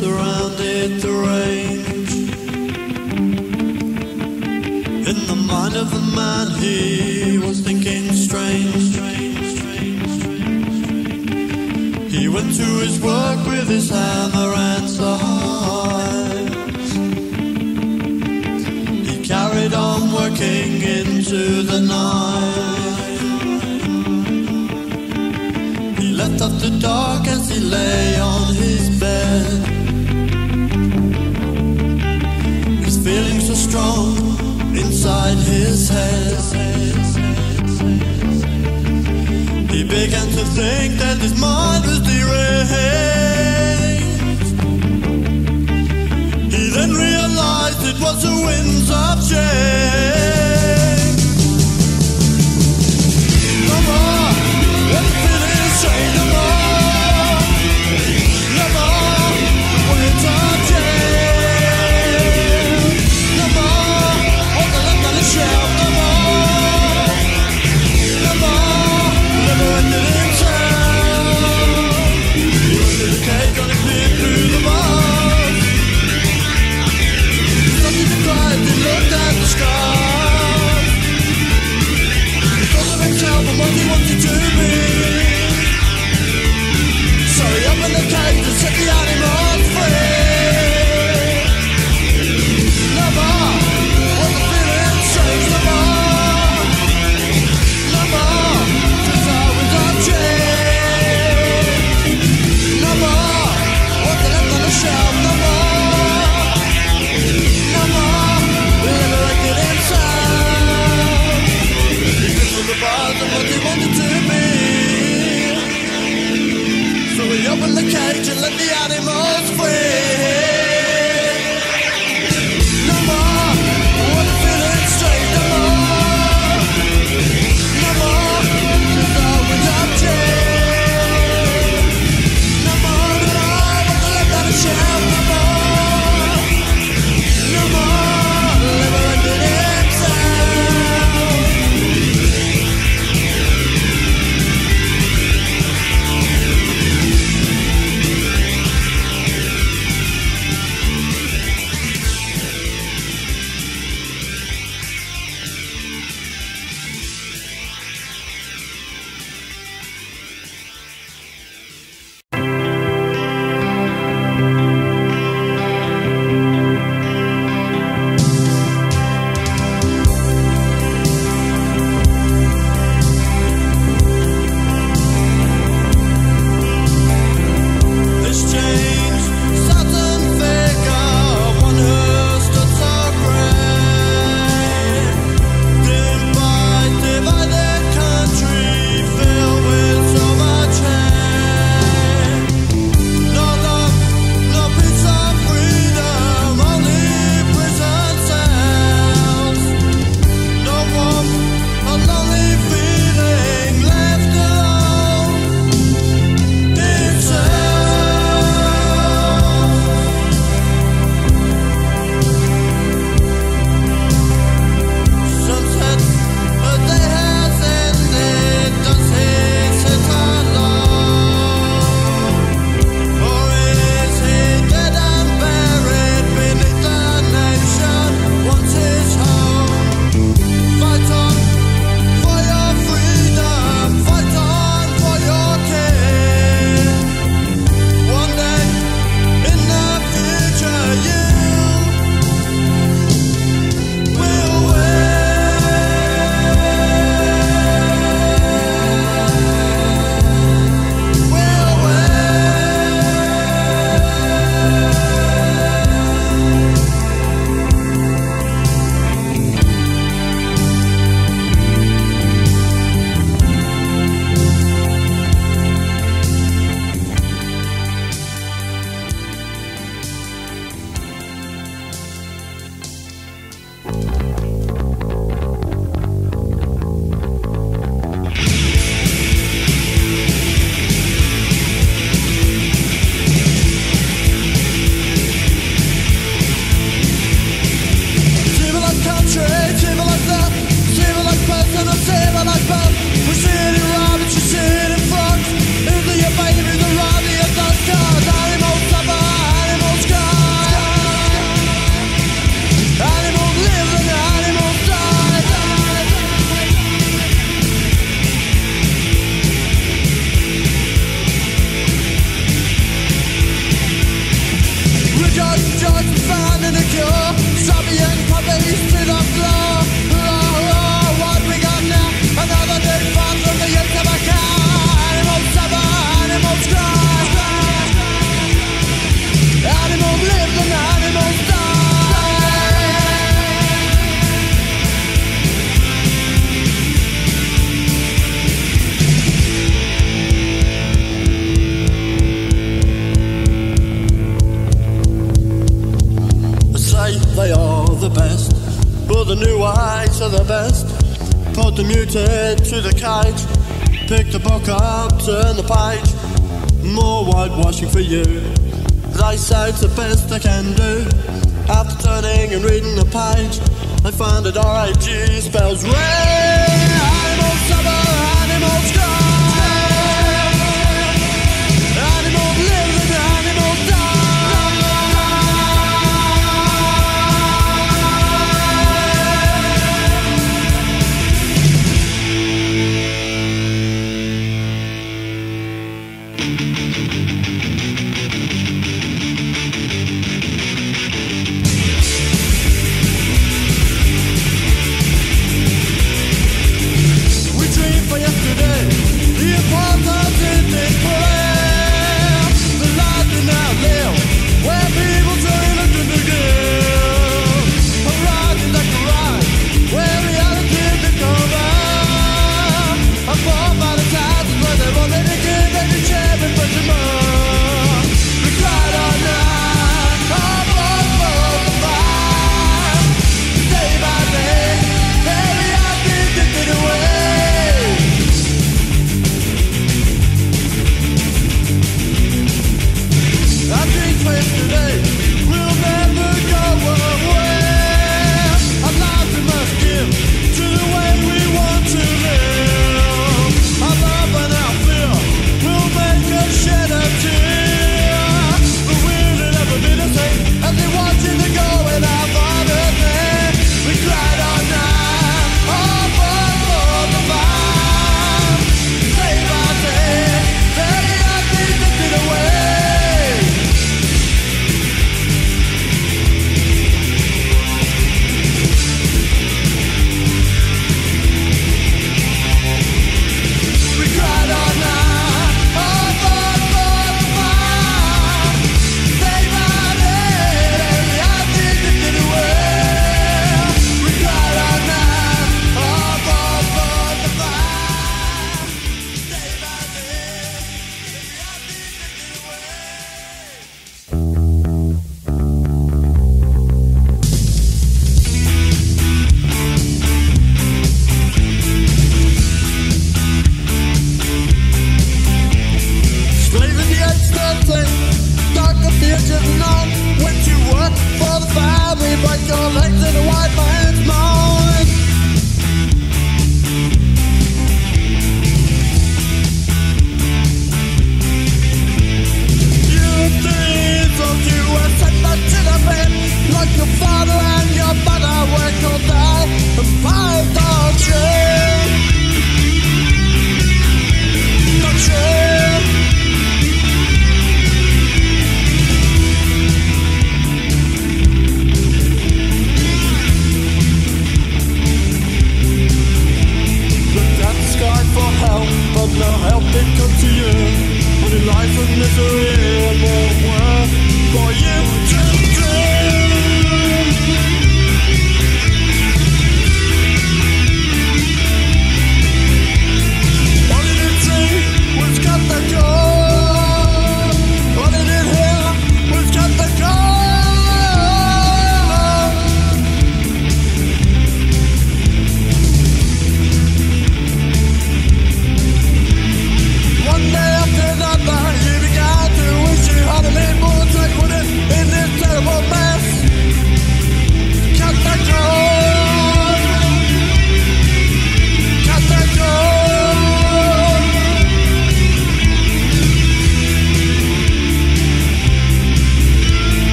surrounded the range. In the mind of the man he was thinking strange. He went to his work with his hammer and size. He carried on working into the night. He left after dark as he lay on his bed. His feelings so strong inside his head. He began to think that his mind was deranged. He then realized it was the winds of change. No more, what the feeling say, no more. No more, winds of change. No more, what the left on the shelf, no more. No more, never ended in town. He went to the cage on his feet through the bars. He started to cry as he looked at the scars. He thought of himself and what he wanted to be. So he opened the cage and set the animals free. No more, what the feeling says, no more. No more, just always on change. No more, what they left on the shelf, no more. No more, we'll never get inside. He listened to the bars and what he wanted to be. So he opened the cage and let the animals free. No more, what the feeling says, no more. No more, just always on change. No more, what they left on the shelf, no more. No more, never ended in sound. put the mutant to the cage. Pick the book up, turn the page. More whitewashing for you. They say it's the best they can do. After turning and reading the page, I find that R-A-G spells rain. Animal summer, animal sky. Animal live and animal die.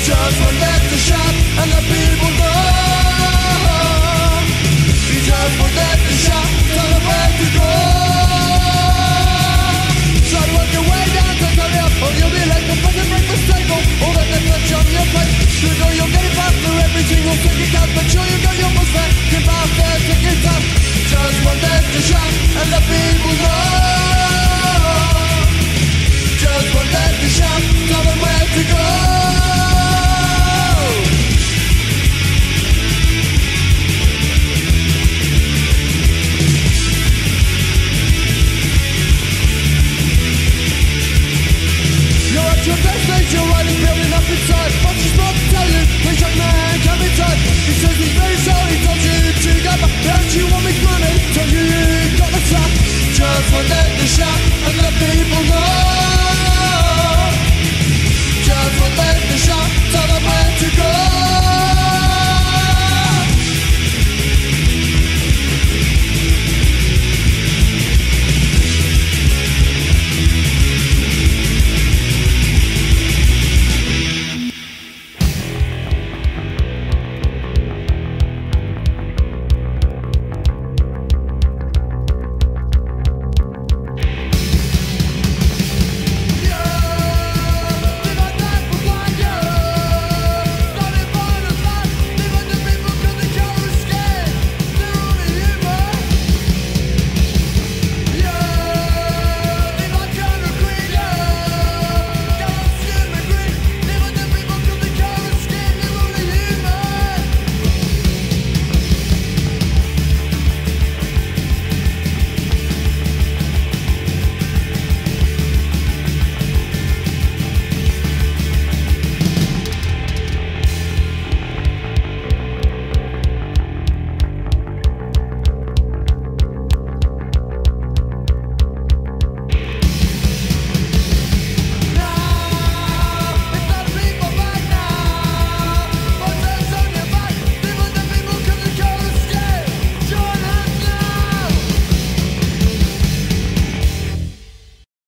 just one left to shop, and the people